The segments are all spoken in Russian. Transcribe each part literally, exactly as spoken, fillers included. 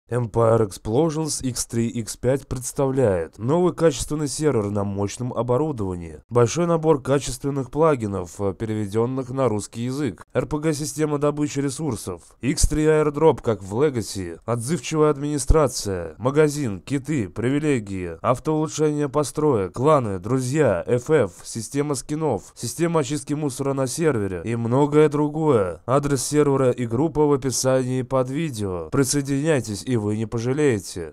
Empire Explosions икс три икс пять представляет новый качественный сервер на мощном оборудовании, большой набор качественных плагинов, переведенных на русский язык, эр пи джи-система добычи ресурсов, икс три Airdrop, как в Legacy, отзывчивая администрация, магазин, киты, привилегии, автоулучшение построек, кланы, друзья, эф эф, система скинов, система очистки мусора на сервере и многое другое. Адрес сервера и группа в описании под видео. Присоединяйтесь, и вы не пожалеете.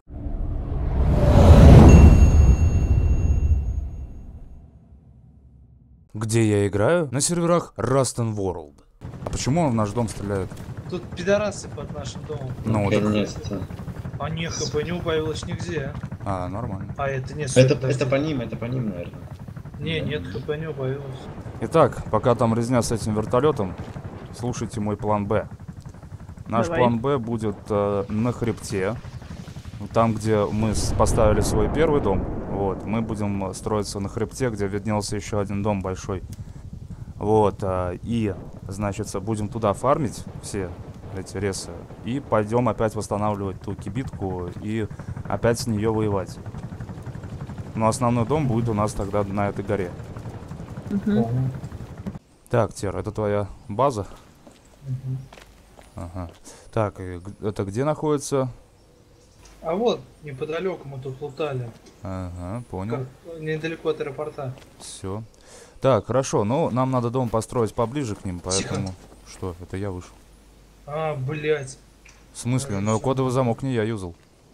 Где я играю? На серверах Rust and World. А почему он в наш дом стреляет? Тут пидорасы под нашим домом. Ну, так... А не, хп не убавилось нигде. А, нормально. А это не это, это по ним, это по ним, наверное. Не, нет, хп не убавилось. Итак, пока там резня с этим вертолетом, слушайте мой план Б. Наш Давай. план Б будет э, на хребте, там, где мы поставили свой первый дом. Вот, мы будем строиться на хребте, где виднелся еще один дом большой. Вот, э, и, значит, будем туда фармить все эти ресы и пойдем опять восстанавливать ту кибитку и опять с нее воевать. Но основной дом будет у нас тогда на этой горе. Угу. Так, Тер, это твоя база? Угу. Ага. Так, и это где находится? А вот, неподалеку мы тут лутали. Ага, понял. Как, недалеко от аэропорта. Все. Так, хорошо, но нам надо дом построить поближе к ним, поэтому... Тихо. Что, это я вышел. А, блять. В смысле? Но кодовый замок не я юзал.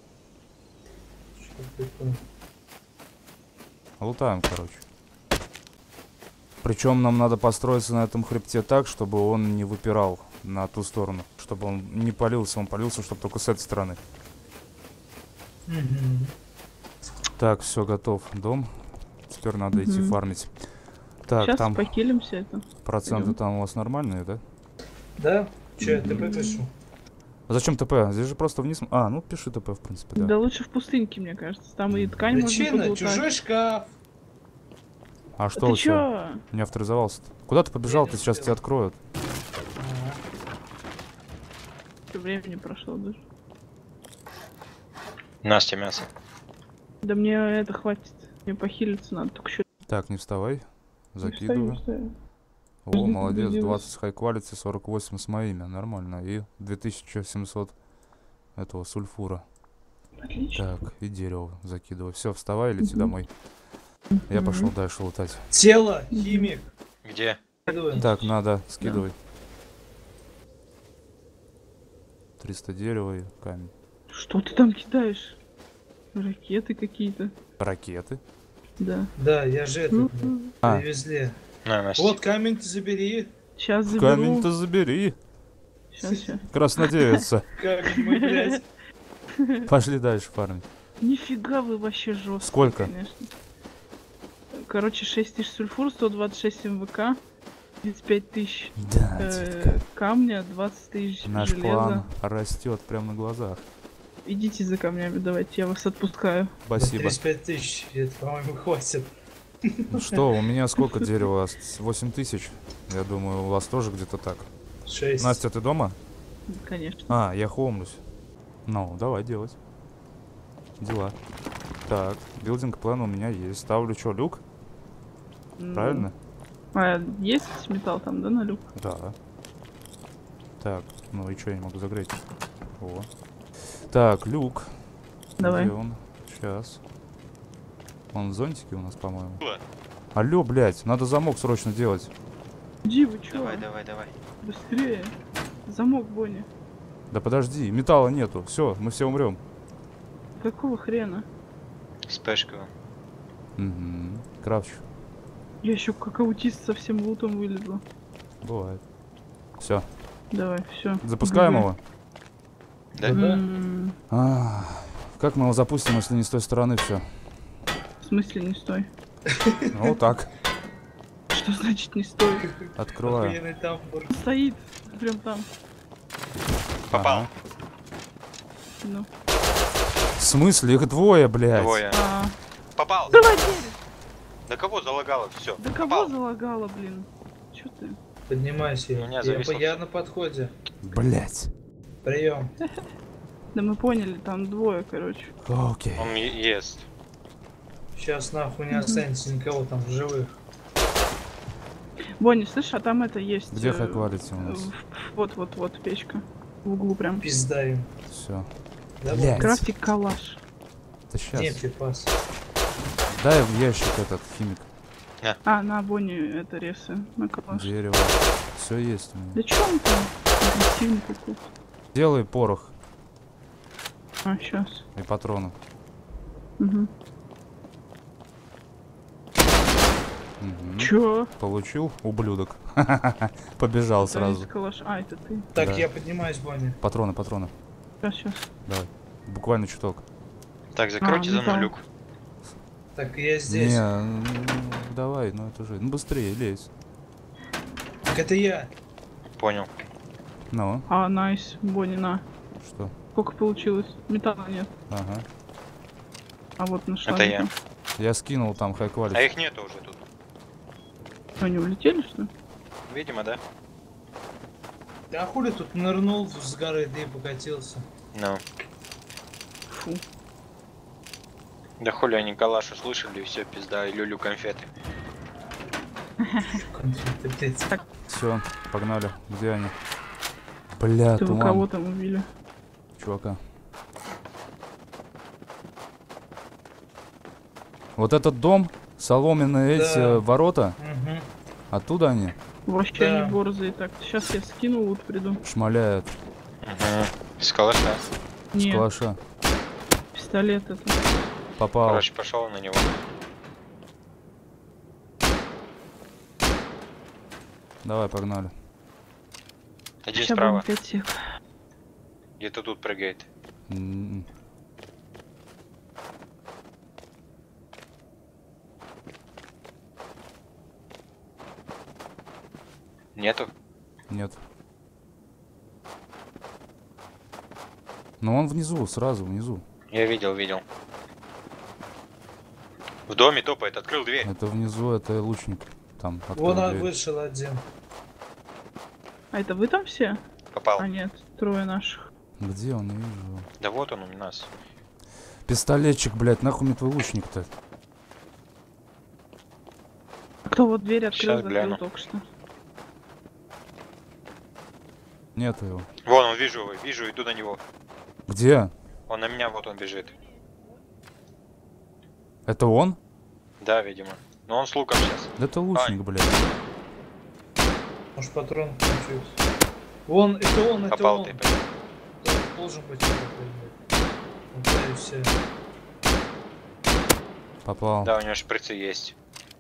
Лутаем, короче. Причем нам надо построиться на этом хребте так, чтобы он не выпирал на ту сторону. Чтобы он не палился, он палился, чтобы только с этой стороны. Угу. Так, все, готов. Дом. Теперь надо Угу. идти фармить. Так, Сейчас там похилимся это. проценты Пойдем. там у вас нормальные, да? Да? Че, я ТП пишу? А зачем ТП? Здесь же просто вниз... А, ну пиши ТП, в принципе, да. Да лучше в пустыньке, мне кажется. Там и ткань можно Причина, подлутать. чужой шкаф. А А что ты у тебя? чё? Не авторизовался-то. Куда ты побежал? Я Ты не сейчас успел. тебя откроют. Ага. Сколько времени прошло даже. Настя, мясо. Да мне это хватит. Мне похилиться надо, только что. Так, не вставай. Закидываю. О, Подожди, молодец. подожди. двадцать high quality, сорок восемь с моими. Нормально. И две тысячи семьсот этого сульфура. Отлично. Так, и дерево закидываю. Все, вставай и лети Мгм. домой. Я Мгм. пошел дальше лутать. Тело, химик. Где? Следуем. Так, надо скидывай. триста дерева и камень. Что ты там кидаешь? Ракеты какие-то. Ракеты. Да. Да, я же это Мгм. А. привезли. На, Настя. Вот камень ты забери. Сейчас заберу. Камень-то забери. Сейчас, сейчас. Краснодевица. Камень мы, блядь. Пошли дальше фармить. Нифига вы вообще жестко. Сколько? Конечно. Короче, шесть тысяч сульфур, сто двадцать шесть МВК, тридцать пять тысяч Да, э, камня, двадцать тысяч наш железа. план растет прямо на глазах. Идите за камнями, давайте, я вас отпускаю. Спасибо. тридцать пять тысяч, это, по-моему, хватит. Ну что, у меня сколько дерева? восемь тысяч. Я думаю, у вас тоже где-то так. шесть. Настя, ты дома? Конечно. А, я хоумлюсь. Ну, давай делать. Дела. Так, билдинг план у меня есть. Ставлю что, люк? Ну, Правильно? А есть металл там, да, на люк? Да. Так, ну и что, я не могу загреть? О. Так, люк. Давай. Где он? Сейчас. Он в зонтике у нас, по-моему. Было. Алло, блядь, надо замок срочно делать. Иди, вы чё? Давай, давай, давай. Быстрее. Замок, Бонни. Да подожди, металла нету. Все, мы все умрем. Какого хрена? Спешка. Угу. Крафчу. Я еще как аутист со всем лутом вылезла. Бывает. Все. Давай, все. Запускаем его. Да? А, как мы его запустим, если не с той стороны все? В смысле не стой? Ну вот так. Что значит не стой? Открываю. Охуенный тамбур. Стоит. Прям там. Попал. Ага. Ну. В смысле? Их двое, блядь. Двое. А, Попал. давай, дверь! Да кого залагало? Все. Да кого залагало, блин? Чё ты? Поднимайся. У меня Я, зависло по- я всё. на подходе. Блядь. Прием. Да мы поняли, там двое, короче. Окей. Он е- ест. Сейчас нахуй не Мгм. останется никого там в живых. Бонни, слышь, а там это есть. Где э, хай квалити у нас? в- Вот, вот, вот, печка. В углу прям. Пизда им. Все. Да Блядь. вот, Крафтик калаш. Да сейчас. не припас. Дай в ящик этот химик. А, на Бонни это ресы. На калаш. Дерево. Все есть у меня. Да чё он там? Агрессивный какой-то. Делай порох А, сейчас. и патроны. Угу. Мгм. Чё? Получил, ублюдок. Побежал Это сразу. из калаш. А, это ты. Так, Да. я поднимаюсь, Бонни. Патроны, патроны. Сейчас, сейчас. Давай. Буквально чуток. Так, закройте за металл. мной люк. Так, я здесь. Не, ну, давай, ну это же. Ну быстрее, лезь. Так это я. Понял. Ну, А, найс. Бонни, на. что? Сколько получилось? Металла нет. Ага. А вот нашла. Это я. металл. Я скинул там хай А квалити. их нету уже тут. Что, они улетели, что ли? Видимо, да? Да хули тут нырнул с горы, да и покатился. Ну. Фу. Да хули они калаш услышали и все, пизда, и люлю конфеты. Конфеты, блядь. Все, погнали. Где они? Бля, Ты вы туман. кого там убили? Чувака. Вот этот дом, соломенные Да. эти э, ворота, Угу. оттуда они Вообще Да. они борзые. Так, сейчас я скину, вот приду. шмаляют Угу. С калаша. с Нет, калаша. пистолет это. Попал. Короче, пошел на него. Давай, погнали. Один Сейчас справа. будет пять сек. Где-то тут прыгает. М. Нету? Нет. Но он внизу, сразу внизу. Я видел, видел. В доме топает, открыл дверь. Это внизу, это лучник. Там, открыл Вон он дверь. вышел один. А это вы там все? Попал. А нет, трое наших. Где он? Не вижу. Да вот он у нас. Пистолетчик, блядь, нахуй мне твой лучник-то? Кто вот дверь открыл, Щас закрыл гляну. только что. Нету его. Вон он, вижу его, вижу, иду на него. Где? Он на меня, вот он бежит. Это он? Да, видимо. Но он с луком сейчас. Это лучник, блядь. Может патрон кончился. Вон, это он, это Попал он. ты, Да, должен быть он такой, блядь. Вот да и все. Попал. Да, у него шприцы есть.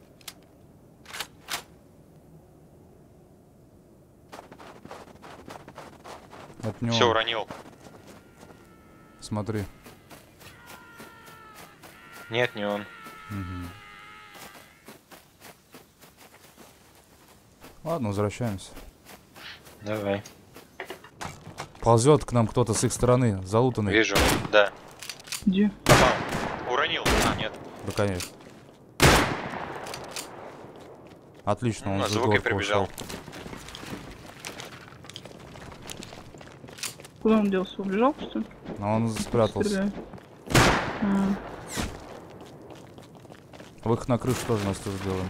Это не Все, он. уронил. Смотри. Нет, не он. Мгм. Ладно, возвращаемся. Давай. Ползет к нам кто-то с их стороны, залутанный. Вижу. Да. Где? Попал. Уронил. А, нет. Да, конечно. Отлично, Ну, он на с звук и горки прибежал. ушел. Куда он делся? Убежал, что ли? А он спрятался. Стреляет. А, Выход на крышу тоже нас тоже делаем.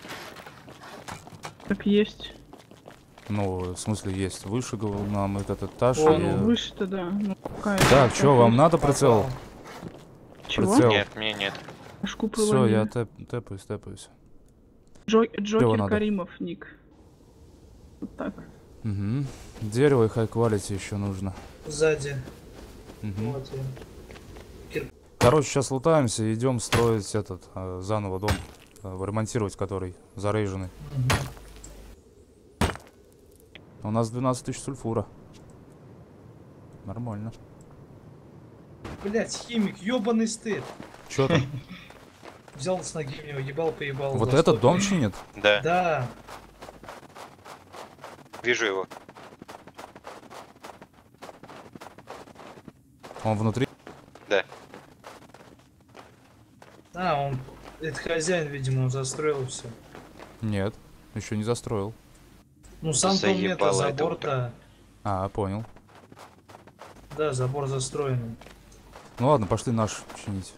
так есть. Ну, в смысле, есть. Выше гов- нам этот этаж. О, и- Ну, выше-то, да. Ну, какая Так, что, вам надо Попал. прицел? Чего? прицел? Нет, мне нет. Башку Все, я проломили. тэп- тэпаюсь, тэпаюсь. Джо- Чего Джокер надо? Каримов, ник. Вот так. Угу. Дерево и хай квалити еще нужно. Сзади. Мгм. Вот он. Короче, сейчас лутаемся и идем строить этот э, заново дом, э, ремонтировать который зарейженный. Мгм. У нас двенадцать тысяч сульфура. Нормально. Блять, химик, ёбаный стыд. Че там? Взял с ноги меня, ебал, поебал. Вот во этот что дом ты. чинит? Да, Да. вижу его. Он внутри? Да. А, он... Это хозяин, видимо, он застроил все. Нет, еще не застроил. Ну сам-то он мне-то Заебало это забор-то. А, понял. Да, забор застроенный. Ну ладно, пошли наш чинить.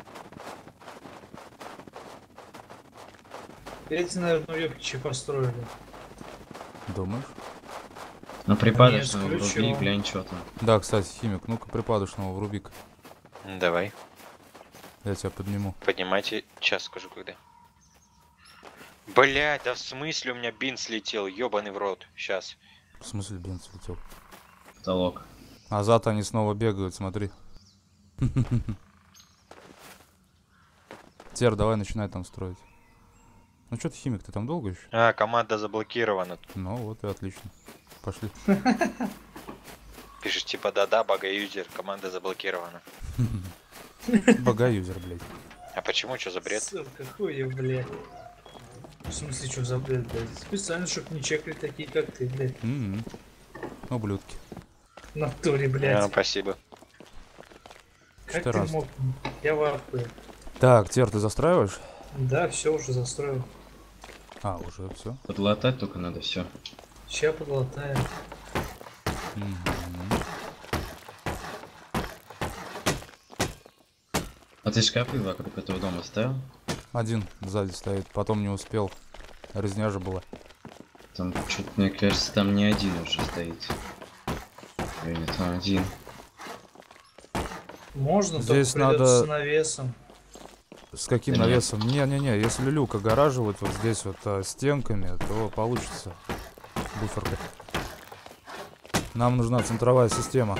Эти, наверное, уёбки построили. Думаешь? Ну припадочного Нет, вруби, включил. глянь, что там. Да, кстати, химик, ну-ка припадочного вруби-ка. Давай, Я тебя подниму. поднимайте. Сейчас скажу когда. Блять, да в смысле у меня бин слетел, ёбаный в рот. Сейчас. В смысле бенз слетел? Потолок. А зад они снова бегают, смотри. Тер, давай начинай там строить. Ну что ты, химик, ты там долго еще? А, команда заблокирована. Ну вот и отлично. Пошли. Пишешь типа да-да, бага-юзер, команда заблокирована. Бага-юзер, блядь. А почему, что за бред? Сука, хуя, блядь. В смысле, что за бред, блядь? Специально, чтоб не чекали такие, как ты, блядь. М-м. Ублюдки. В натуре, А, блядь. спасибо. Как что ты раз. мог? Я в ахуе. Так, Тер, ты застраиваешь? Да, все уже застроил. А, уже все. Подлатать только надо все. Ща подлатаем. А ты шкафы вокруг этого дома ставил? Один сзади стоит, потом не успел. Резня же была. Там что-то, мне кажется, там не один уже стоит. Или там один. Можно, Здесь только придется надо- с навесом. С каким Да нет. навесом? Не-не-не, если люк огораживать вот здесь вот а, стенками, то получится буферка. Нам нужна центровая система.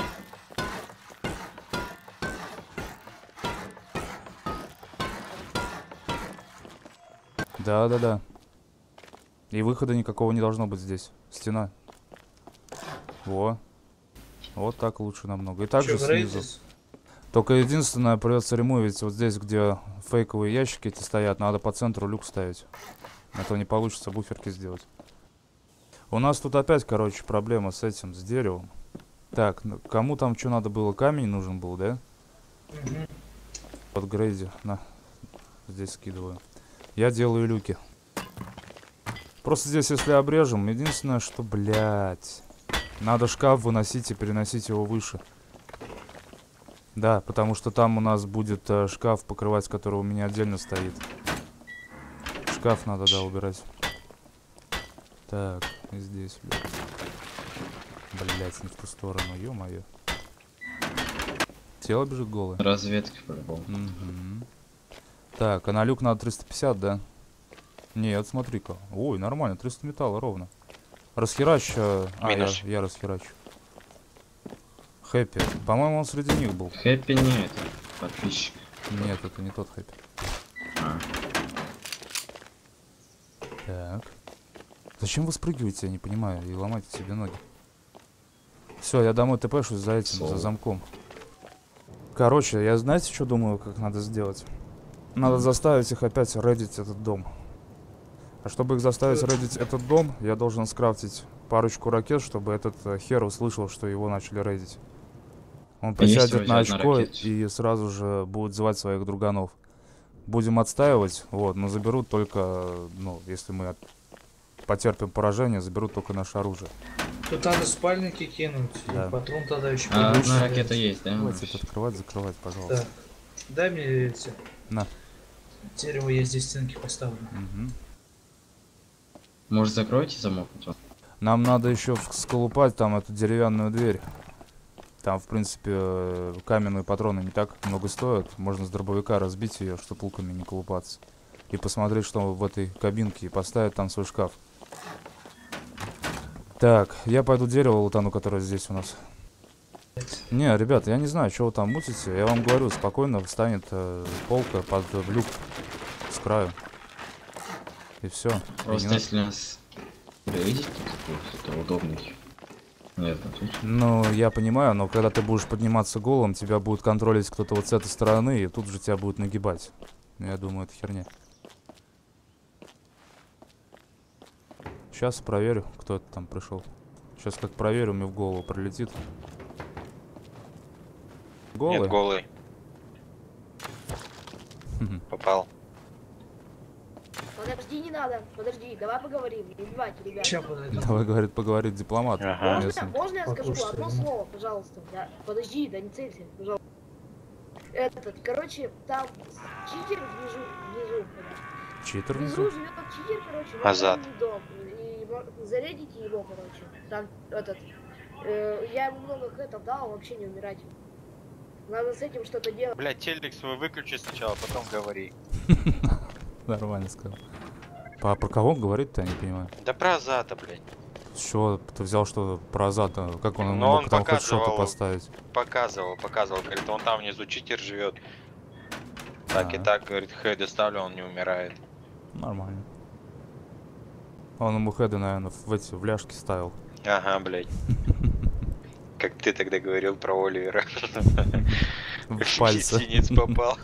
Да-да-да. И выхода никакого не должно быть здесь. Стена. Во. Вот так лучше намного. И также Чё, снизу. грейдис? Только единственное, придется ремувить вот здесь, где фейковые ящики эти стоят. Надо по центру люк ставить. А то не получится буферки сделать. У нас тут опять, короче, проблема с этим, с деревом. Так, ну, кому там что надо было? Камень нужен был, да? Мгм. Под грейди. На. Здесь скидываю. Я делаю люки. Просто здесь, если обрежем, единственное, что, блядь, надо шкаф выносить и переносить его выше. Да, потому что там у нас будет э, шкаф, покрывать который у меня отдельно стоит. Шкаф надо, да, убирать. Так, и здесь, блядь. Блядь, не в ту сторону, ё-моё. Тело бежит голое. Разведка по-любому. Мгм. Так, а на люк надо триста пятьдесят, да? Нет, смотри-ка. Ой, нормально, триста металла ровно. Расхерач. э, А, я, Минус. я расхерачу. Хэппи. По-моему, он среди них был. Хэппи не это. Подписчик. Нет, это не тот Хэппи. А. Так. Зачем вы спрыгиваете, я не понимаю, и ломаете себе ноги? Все, я домой тпшусь за этим, Соло. за замком. Короче, я знаете, что думаю, как надо сделать? Надо заставить их опять рейдить этот дом. А чтобы их заставить рейдить этот дом, я должен скрафтить парочку ракет, чтобы этот э, хер услышал, что его начали рейдить. Он А есть присядет вроде на одна очко ракета. и сразу же будет звать своих друганов. Будем отстаивать, вот, но заберут только, э, ну, если мы от- потерпим поражение, заберут только наше оружие. Тут надо спальники кинуть. и Да. Патрон тогда еще А побольше одна дать. ракета есть, да? Давайте это открывать, закрывать, пожалуйста. Так. Дай мне эти. На. Дерево я здесь стенки поставлю. Мгм. Может, закройте замок? а то? Нам надо еще сколупать там эту деревянную дверь. Там, в принципе, э, каменные патроны не так много стоят. Можно с дробовика разбить ее, чтобы луками не колупаться. И посмотреть, что в этой кабинке, и поставить там свой шкаф. Так, я пойду дерево лутану, которое здесь у нас. Не, ребята, я не знаю, что вы там мутите. Я вам говорю, спокойно встанет э, полка под э, люк с краю. И все. Просто если нас видите, то удобный. Нет, ну тут. Ну, я понимаю, но когда ты будешь подниматься голым, тебя будет контролить кто-то вот с этой стороны, и тут же тебя будет нагибать. Я думаю, это херня. Сейчас проверю, кто это там пришел. Сейчас как проверю, мне в голову прилетит. Голый? Нет, голый. Мгм. Попал. Подожди, не надо. Подожди, давай поговорим. Не убивайте, ребят. Сейчас подойду. Давай, говорит, поговорит дипломат. Ага. Можно, можно я скажу Покушай, одно ну. слово, пожалуйста? Я- Подожди, да не целься, пожалуйста. Этот, короче, там читер внизу, внизу, Читер внизу внизу? живет читер, короче, Азат. в дом. И мо- зарядите его, короче. Там этот, э, я ему много хэтов дал, он вообще не умирать. Надо с этим что-то делать. Блять, телек свой выключи сначала, потом говори. Нормально сказал. По- про кого он говорит-то, я не понимаю. Да про Азата, блять. С чего ты взял что про Азата? Как он Но мог он там хоть что-то показывал. поставить? Показывал, показывал. Говорит, он там внизу читер живет. Так и А. так, говорит, хейда ставлю, он не умирает. Нормально. Он ему хеды, наверное, в эти в ляжки ставил. Ага, блять. Как ты тогда говорил про Оливера. В пальцы. Синиц попал.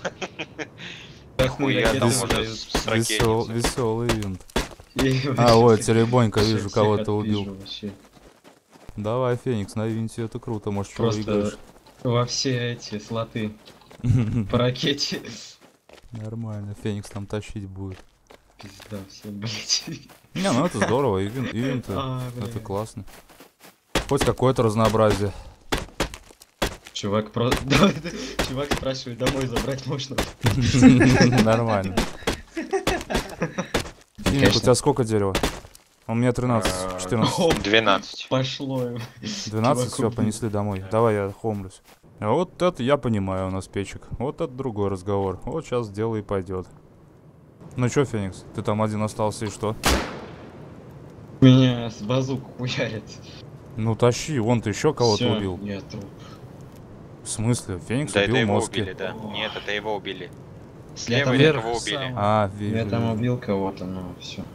Хуя там Ракеты уже сдают. с Весел, ракетницы. веселый винт. И А, вообще ой, всех- теребонька, всех- вижу, всех кого-то отвижу убил. вообще. Давай, Феникс, на винте это круто, может, что Просто во все эти слоты выиграешь. по ракете. Нормально, Феникс там тащить будет. Пизда все, блять. Не, ну это здорово, и вин, и винты, А, это бля. классно. Хоть какое-то разнообразие. Чувак просто... Чувак спрашивает, домой забрать можно? Нормально. Феникс, у тебя сколько дерева? У меня тринадцать, А, четырнадцать, двенадцать. Пошло им. двенадцать, все, чуваку понесли домой. Давай я хомлюсь. А вот это я понимаю у нас печек. Вот это другой разговор. Вот сейчас дело и пойдет. Ну чё, Феникс, ты там один остался и что? Меня с базук хуярит. Ну тащи, вон ты еще кого-то Всё, убил. я труп. В смысле? Феникс Да, это убил его Моски. убили, да. Нет, это его убили. Я Слева там этого вверх убили. сам. А, Я вижу. там вижу. убил кого-то, но все.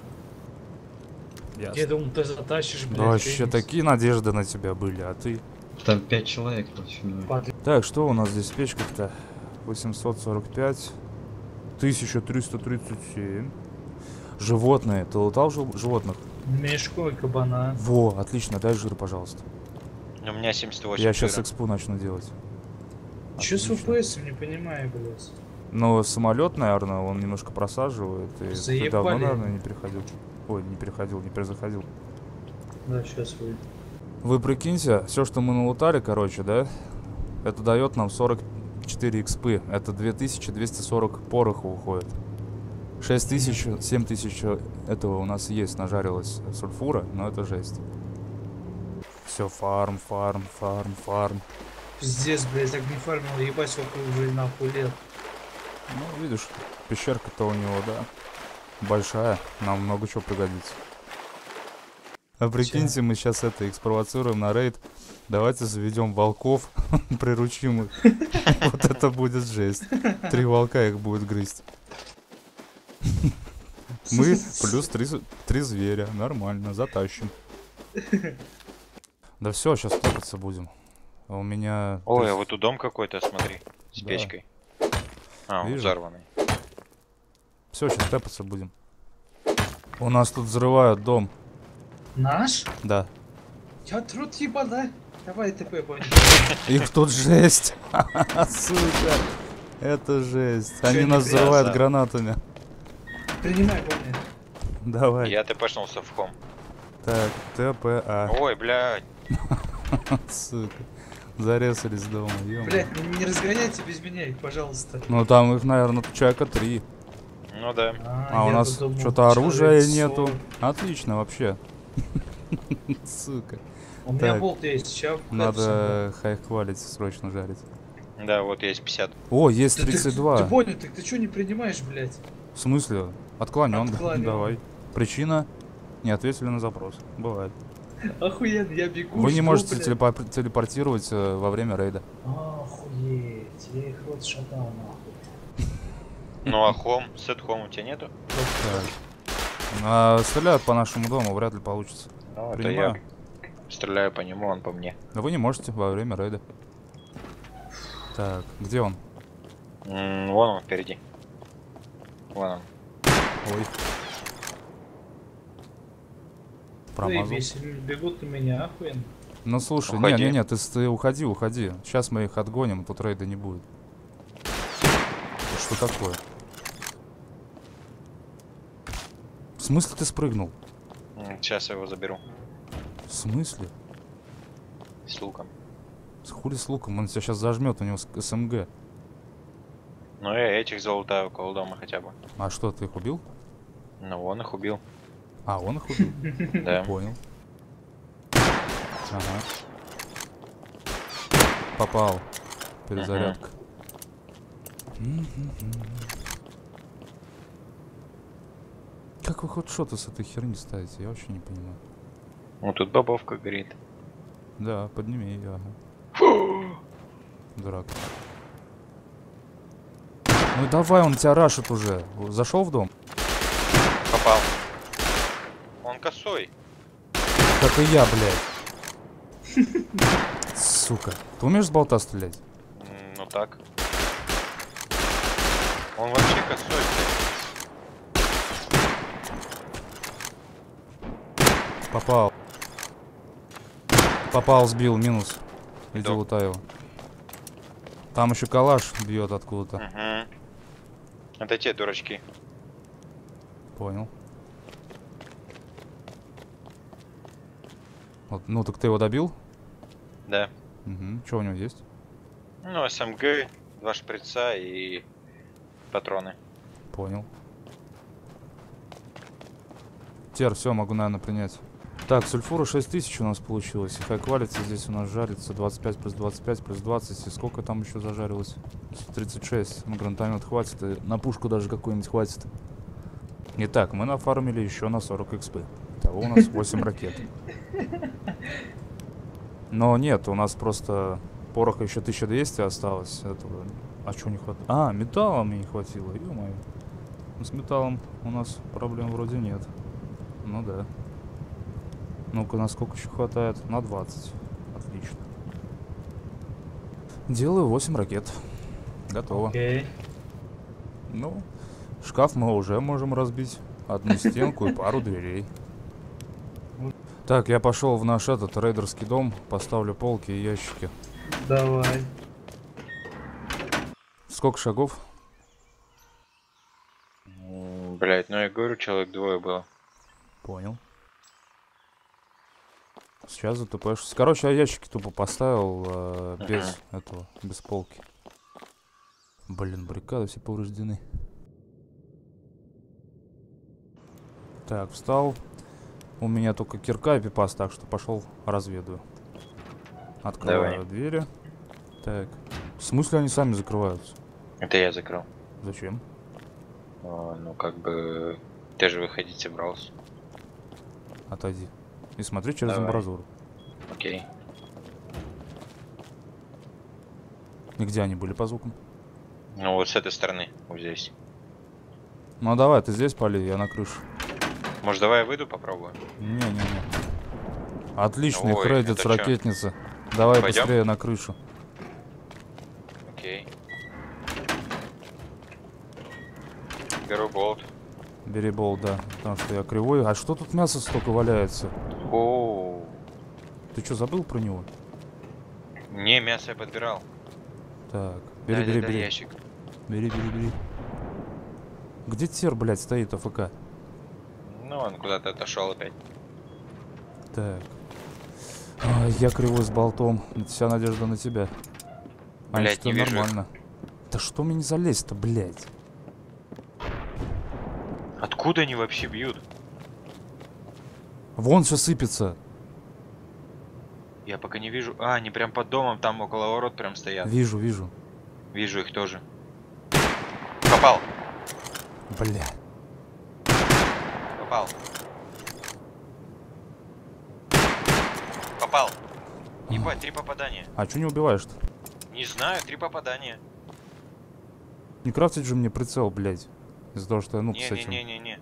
Ясно. Я думал, ты затащишь, блядь. Да вообще Феникс. такие надежды на тебя были, а ты... Там пять человек против меня. Падли. Так, что у нас здесь в печках-то? восемьсот сорок пять. тысяча триста тридцать семь. Животные. Ты лутал жил- животных? Мешку и кабана. Во, отлично, дай жир, пожалуйста. У меня семьдесят восемь. Я сейчас жира. экспу начну делать. Че с Отлично. ФПС, не понимаю, блядь. Ну, самолет, наверное, он немножко просаживает. И ты Заебали. давно, наверное, не переходил. Ой, не переходил, не перезаходил. Да, сейчас вы. Вы прикиньте, все, что мы налутали, короче, да, это дает нам сорок четыре экспы. Это две тысячи двести сорок пороха уходит. шесть тысяч, семь тысяч этого у нас есть, нажарилось сульфура, но это жесть. Все, фарм, фарм, фарм, фарм. Пиздец, блядь, так не фармил, ебать, сколько уже нахуй лет. Ну, видишь, пещерка-то у него, да, большая, нам много чего пригодится. А прикиньте, мы сейчас это их спровоцируем на рейд. Давайте заведем волков, приручим их. Вот это будет жесть. Три волка их будет грызть. Мы плюс три, з- три зверя. Нормально, затащим. Да все, сейчас топаться будем. А у меня... Ой, то а есть- вот тут дом какой-то, смотри. С Да. печкой. А, он Вижу. взорванный. Все, сейчас тэпаться будем. У нас тут взрывают дом. Наш? Да. Я труд ебаный. Давай ТП, понял. Их тут жесть. Сука. Это жесть. Они Чё, нас не взрывают грязно? гранатами. Принимай, понял. Давай. Я тпшнулся в хом. Так, ТПА. Ой, блядь. Сука. Зарезались дома, ё. Блядь, не, не разгоняйте без меня их, пожалуйста. Ну там их, наверное, человека три. Ну да. А у я нас тут думал, что-то оружия человек нету. сорок. Отлично вообще. Сука. У меня Так. болт есть, сейчас. Надо хай квалити срочно жарить. Да, вот есть пятьдесят. О, есть Ты, ты, тридцать ты два. понял, так ты что не принимаешь, блядь? В смысле? Отклонен. Отклонен. Давай. Причина? Не ответили на запрос. Бывает. Охуенно, я бегу. Вы не жду, можете блядь. телепо- телепортировать э, во время рейда. Охуеть, я их рот шатал, нахуй. Ну а хом, сет хом у тебя нету? Так. А, стреляют по нашему дому, вряд ли получится. Ну, это Принимаю. я стреляю по нему, он по мне. Но вы не можете во время рейда. Так, где он? М, вон он впереди. Вон он. Ой. Промазал. Заебись, бегут на меня, охуенно. Ну слушай, Уходи. не-не-не, ты, с- ты уходи, уходи. Сейчас мы их отгоним, тут рейда не будет. Что такое? смысле ты спрыгнул? Сейчас я его заберу. В смысле? С луком. С хули с луком? Он тебя сейчас зажмет, у него эс эм гэ. Ну я этих залутаю около дома хотя бы. А что, ты их убил? Ну он их убил. А, он их убил? Да. Понял. Ага. Попал. Перезарядка. Как вы хоть что-то с этой херни ставите? Я вообще не понимаю. Вот тут бобовка горит. Да, подними ее, ага. Дурак. Ну давай, он тебя рашит уже. Зашел в дом? Попал. Он косой. Как и я, блядь. Сука. Ты умеешь с болта стрелять? М, Ну так. Он вообще косой, блядь. Попал. Попал, сбил, минус. Иди Да. лутай его. Там еще калаш бьет откуда-то. Угу. Это те дурачки. Понял. Вот, ну так ты его добил? Да. Угу. Что у него есть? Ну, эс эм гэ, два шприца и патроны. Понял. Тер, все, могу, наверное, принять. Так, сульфура шесть тысяч у нас получилось. И хай-квалити здесь у нас жарится двадцать пять плюс двадцать пять плюс двадцать. И сколько там еще зажарилось? тридцать шесть. Ну, гранатомет хватит. И на пушку даже какую-нибудь хватит. Итак, мы нафармили еще на сорок экспы. Того у нас восемь ракет. Но нет, у нас просто пороха еще тысяча двести осталось. Этого. А что не хватает? А, металла мне не хватило. Ё-моё. С металлом у нас проблем вроде нет. Ну да. Ну-ка, на сколько еще хватает? На двадцать. Отлично. Делаю восемь ракет. Готово. Окей. Ну, шкаф мы уже можем разбить. Одну стенку и пару дверей. Так, я пошел в наш этот рейдерский дом. Поставлю полки и ящики. Давай. Сколько шагов? М, Блядь, ну я говорю, человек двое было. Понял. Сейчас затупаешься. Короче, я ящики тупо поставил э, без этого, без полки. Блин, баррикады все повреждены. Так, встал. У меня только кирка и пипас, так что пошел разведаю. Открываю Давай. двери. Так. В смысле они сами закрываются? Это я закрыл. Зачем? О, ну как бы... Ты же выходить собрался. Отойди. И смотри через Давай. амбразуру. Окей. И где они были по звукам? Ну вот с этой стороны, вот здесь. Ну давай, ты здесь пали, я на крыше. Может давай я выйду попробую? Не-не-не. Отличный Ой, кредит с это чё? ракетницы. Давай Пойдём? быстрее на крышу. Окей. Беру болт. Бери болт, да. Потому что я кривой. А что тут мясо столько валяется? О, Ты что, забыл про него? не, мясо я подбирал. Так, бери, Дай, бери, дай, дай бери. ящик. Бери, бери, бери. Где тер, блядь, стоит АФК? Ну он куда-то отошел опять. Так. Ай, я кривой с болтом. Вся надежда на тебя. А Блядь, что не вижу их. нормально. Да что мне не залезть-то, блядь? Откуда они вообще бьют? Вон все сыпется. Я пока не вижу. А, они прям под домом, там около ворот прям стоят. Вижу, вижу. Вижу их тоже. Попал, Бля. попал. Попал. Ебать, три попадания. А что не убиваешь-то? Не знаю, три попадания. Не крафтить же мне прицел, блядь. Из-за того, что я нуб с этим. Не-не-не-не-не.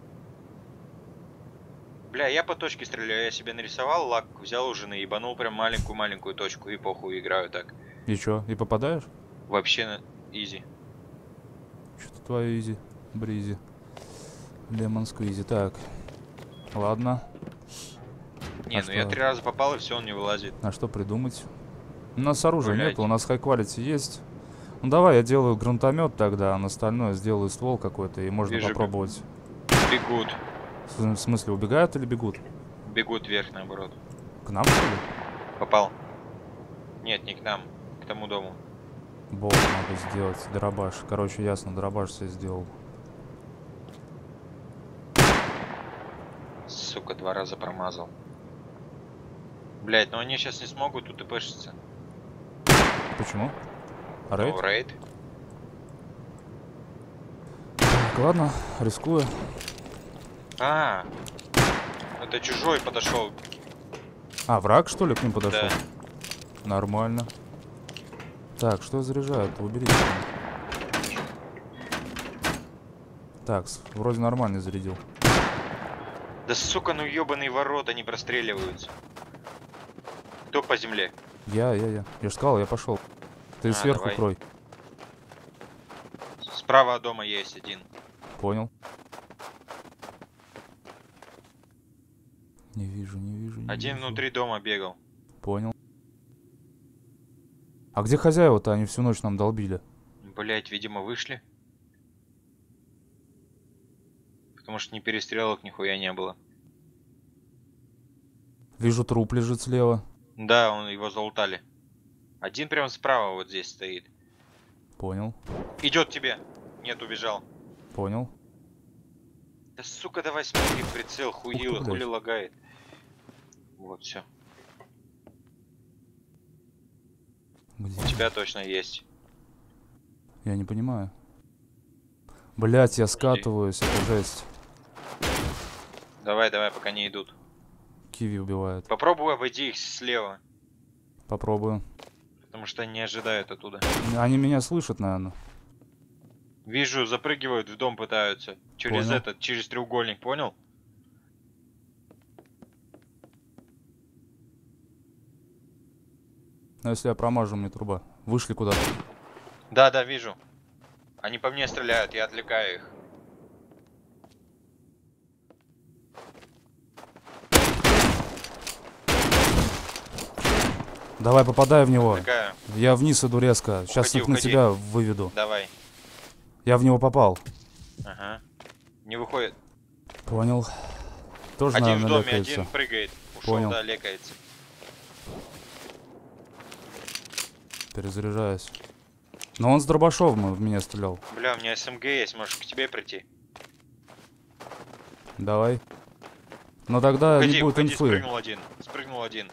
Бля, я по точке стреляю, я себе нарисовал, лак взял уже, наебанул прям маленькую-маленькую точку и похуй играю так. И чё, и попадаешь? Вообще на изи. Что-то твое изи, бризи. Лемон сквизи. Так. Ладно. Не, А ну я что? три раза попал и все, он не вылазит. А что придумать? У нас оружия Блядь. нет, у нас хай-квалити есть. Ну давай, я делаю гранатомет тогда, а на остальное сделаю ствол какой-то, и можно Вижу, попробовать. Бегут. В смысле, убегают или бегут? Бегут вверх, наоборот. К нам, что ли? Попал. Нет, не к нам. К тому дому. Болт надо сделать. Дробаш. Короче, ясно, дробаш все сделал. Сука, два раза промазал. Блять, ну они сейчас не смогут тут и пешиться. Почему? А рейд? Ну, рейд. Так, ладно, рискую. А, это чужой подошел. А, враг, что ли, к ним подошел? Да. Нормально. Так, что я заряжаю-то? Уберите. Так, с- вроде нормально зарядил. Да сука, ну ебаные ворота не простреливаются. Кто по земле? Я, я, я. Я ж сказал, я пошел. Ты А, сверху давай. крой. Справа от дома есть один. Понял. Не вижу, не вижу. Не Один вижу. внутри дома бегал. Понял. А где хозяева-то? Они всю ночь нам долбили. Блять, видимо, вышли. Потому что ни перестрелок, нихуя не было. Вижу, труп лежит слева. Да, он его залутали. Один прям справа вот здесь стоит. Понял. Идет тебе. Нет, убежал. Понял. Да сука, давай смотри в прицел, хуила, блядь. хули лагает. Вот, все. Где? У тебя точно есть. Я не понимаю. Блять, я скатываюсь, это жесть. Давай, давай, пока не идут. Киви убивает. Попробуй обойти их слева. Попробую. Потому что они не ожидают оттуда. Они меня слышат, наверное. Вижу, запрыгивают в дом, пытаются. Через Понял. этот, через треугольник, понял? Но если я промажу, мне труба. Вышли куда-то. Да, да, вижу. Они по мне стреляют, я отвлекаю их. Давай, попадай в него. Отвлекаю. Я вниз иду резко. Сейчас Уходи, их на уходи. тебя выведу. Давай. Я в него попал. Ага. Не выходит. Понял. Тоже, Один в наверное, доме, лекается. один прыгает. Ушел, Понял. да, лекается. Перезаряжаюсь. Но он с дробашовым в меня стрелял. Бля, у меня СМГ есть, можешь к тебе прийти. Давай. Но тогда Уходи, не будет уходи, инфы. спрыгнул один. Спрыгнул один.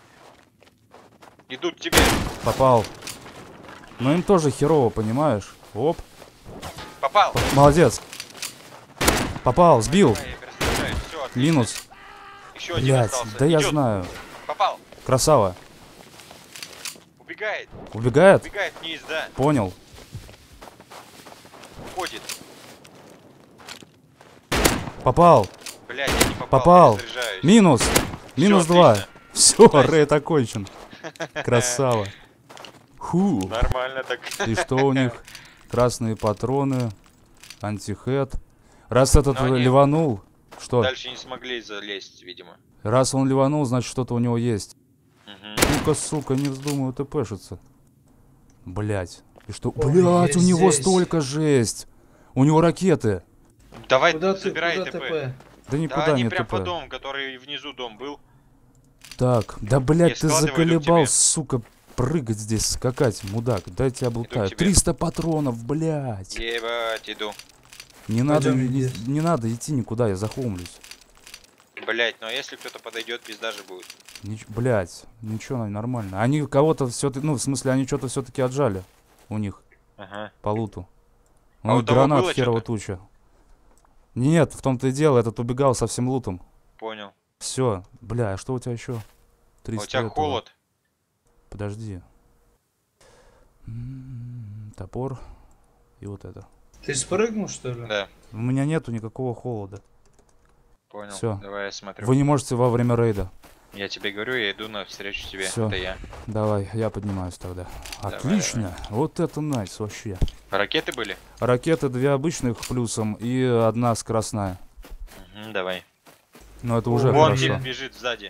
Идут к тебе. Попал. Но им тоже херово, понимаешь? Оп. Попал. Молодец. Попал, сбил. Давай, я перезаряжаю. Всё, отлично. Минус. Еще один Блять, остался. да я Идёт. знаю. Попал. Красава. Убегает. Убегает? Убегает вниз, да. Понял. Уходит. Попал. Блять, я не попал. Попал. Перезаряжаюсь. Минус. Минус два. отлично. Все, Найс. рейд окончен. Красава. Ху. Нормально так. И что у них? Красные патроны. Антихэт. Раз этот Но они ливанул. Что? Дальше не смогли залезть, видимо. Раз он ливанул, значит что-то у него есть. Мгм. Ну-ка, сука, не вздумаю тпшиться. Блять. И что? Ой, Блять, я у него здесь. столько жесть. У него ракеты. Давай, Куда ты, забирай куда ТП. ТП? Да никуда Да, они не прям тп. по дому, который внизу дом был. Так, да блять, Я ты складываю, иду к заколебал, тебе. сука, прыгать здесь, скакать, мудак. Дай тебя облутаю. тебе. триста патронов, блять. Ебать, иду. Не надо, Пойдём, не, иди. не надо идти никуда, я захомлюсь. Блять, ну а если кто-то подойдет, пизда же будет. Нич- блять, ничего, нормально. Они кого-то все-таки, ну, в смысле, они что-то все-таки отжали у них Ага. по луту. У А них у того гранат было херова чё-то? туча. Нет, в том-то и дело, этот убегал со всем лутом. Понял. Все, бля, а что у тебя еще? А триста у тебя этого. холод. Подожди. М, Топор и вот это. Ты спрыгнул, что ли? Да, У меня нету никакого холода. понял. Всё. Давай я смотрю. Вы не можете во время рейда. Я тебе говорю, я иду навстречу тебе. Всё. Это я. Давай, я поднимаюсь тогда. Давай, Отлично. Вот это найс вообще. Ракеты были? Ракеты две обычных плюсом и одна скоростная. Угу, давай. Но это уже Вон хорошо. тип бежит сзади.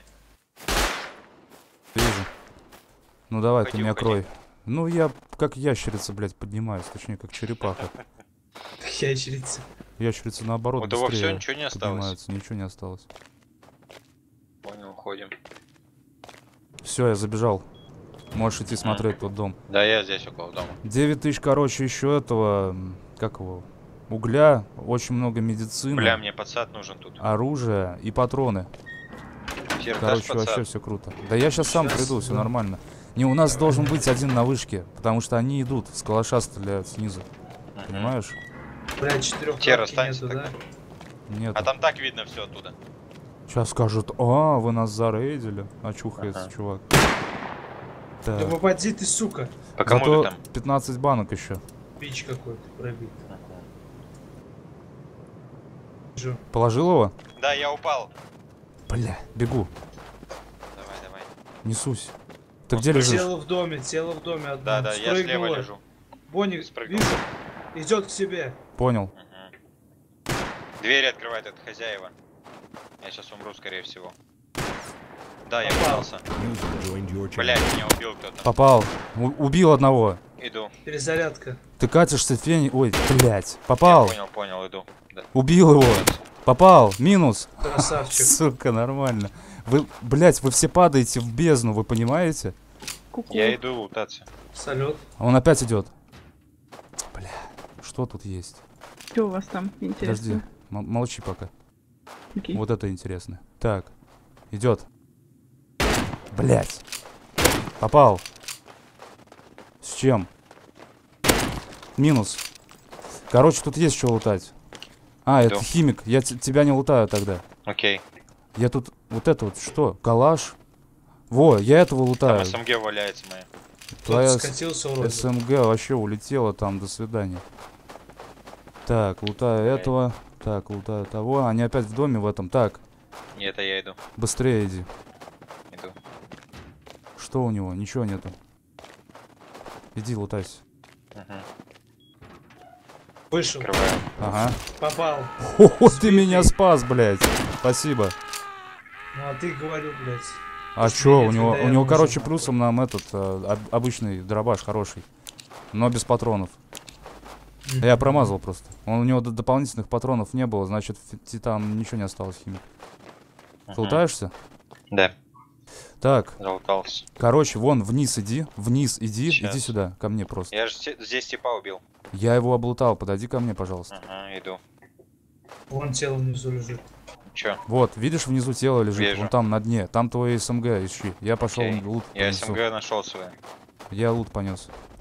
Вижу. Ну давай, ты Уходи, меня уходи. крой. Ну я как ящерица, блядь, поднимаюсь, точнее как черепаха. Ящерица. Ящерицы наоборот У того быстрее всё, ничего не осталось? поднимаются. Ничего не осталось. Понял, уходим. Все, я забежал. Можешь идти смотреть тот дом. Да, я здесь около дома. девять тысяч, короче, еще этого... м, Как его? Угля, очень много медицины, Бля, мне подсад нужен тут. оружие и патроны. Серый, дашь Короче, подсад? вообще все круто. Да я сейчас сам Щас, приду, все да. нормально. Не, у нас должен быть один на вышке, потому что они идут, с калаша стреляют снизу. Мгм. Понимаешь? Бля, четырех Тера, останься нету, да? так. Нет. А там так видно все оттуда. Сейчас скажут, а, вы нас зарейдили. Очухается Ага. чувак. Да Так. попади ты, сука. По кому Зато ты там? пятнадцать банок еще. Бич какой-то пробит. Вижу. Положил его? Да, я упал. Бля, бегу. Давай, давай. Несусь. Ты где лежишь? Тело в доме, тело в доме одно. Да, да, я слева Спрыгнуло. лежу. Бонни, Спрыгнул. вижу, идет к себе. Понял. Мгм. Двери открывает от хозяева. Я сейчас умру, скорее всего. Да, я Попал. пытался. Блять, меня убил кто-то. Попал. У- убил одного. Иду. Перезарядка. Ты катишься, фени... Ой, блядь. Попал. Я понял, понял, иду. Да. Убил его. Попал. Минус. Красавчик. Сука, нормально. Вы, блядь, вы все падаете в бездну, вы понимаете? Ку-ку. Я иду лутаться. Салют. А он опять идет. Бля, что тут есть? Что у вас там Подожди, интересно? м- молчи пока. Окей. Вот это интересно. Так, идет. Блять. Попал. С чем? Минус. Короче, тут есть что лутать. А, Иду. это химик. Я т- тебя не лутаю тогда. Окей. Я тут... Вот это вот что? Калаш? Во, я этого Там лутаю. СМГ валяется моя. Твоя Кто-то скатился вроде. СМГ вообще улетела там. До свидания. Так, лутаю этого. Так, лутаю того. Они опять в доме в этом. Так, Нет, это я иду. быстрее иди. Иду. Что у него? Ничего нету. Иди лутайся. Угу. Вышел. Открываю. Ага. Попал. О, ты Сбитый. меня спас, блядь. Спасибо. Ну а ты говорил, блядь. А Сбитый, чё, у него, когда у я него, нужен. короче, плюсом нам этот э, об- обычный дробаш хороший. Но без патронов. Мгм. Я промазал просто. Он, у него д- дополнительных патронов не было, значит, в- ти- там ничего не осталось химик. Мгм. Лутаешься? Да, Так, залутался. короче, вон вниз иди, вниз иди, Щас. иди сюда, ко мне просто. Я же здесь типа убил. Я его облутал, подойди ко мне, пожалуйста. Ага, иду. Вон тело внизу лежит. Чё? Вот, видишь, внизу тело лежит, Вижу. вон там на дне. Там твой СМГ ищи. Я пошел Окей. лут Я понесу. СМГ нашел свое. Я лут понес.